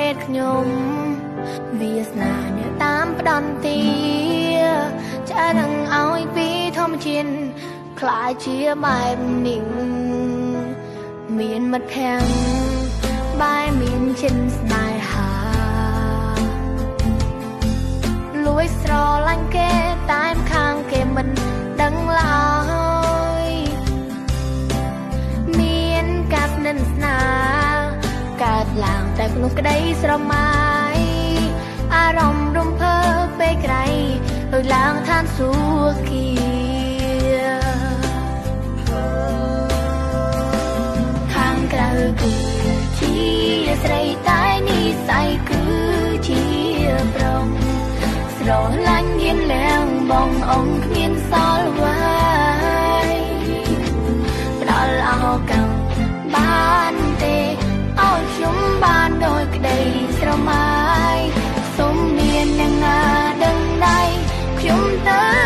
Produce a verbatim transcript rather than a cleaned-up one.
តខ្ញុំវាសនាអ្នកតាមផ្ដន់ទាចានឹងឲ្យពីធម្មជាតិខ្លាចជាបែបនេះមានមិត្តភក្តិបែបមានចិនស្នេហាលួយស្រឡាញ់គេតែខាងគេមិនដឹងឡើយមានការស្និទ្ធស្នាលកើតឡើងតែក្នុងក្តីស្រមៃអារម្មណ៍រំភើបពេលក្រៃដោយឡើងឋានសួគ៌ខាងក្រៅគឺជាស្រីតែនិស័យគឺជាប្រុសស្រឡាញ់ញៀនឡើងបងអង្គគ្មានសល់អ្វីផ្ដល់អោកាំងបានទេឲ្យខ្ញុំបានដោយក្តីស្រមៃសូមមានអ្នកណាដឹងដៃខ្ញុំទៅ